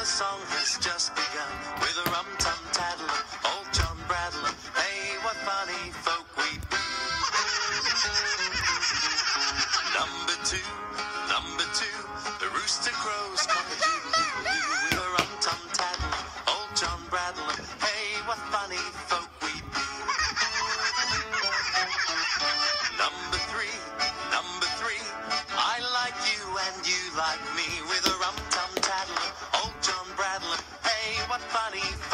the song has just begun with a rum-tum-taddle, old John Bradlelum. Hey, what funny folk we be. Number two, the rooster crows cock-a-doodle-doo-doo with a rum-tum-taddle, old John Bradlelum. Hey, what funny folk we be. Number three, I like you and you like me with a rum-tum-taddle, old John Bradlelum. Hey, what funny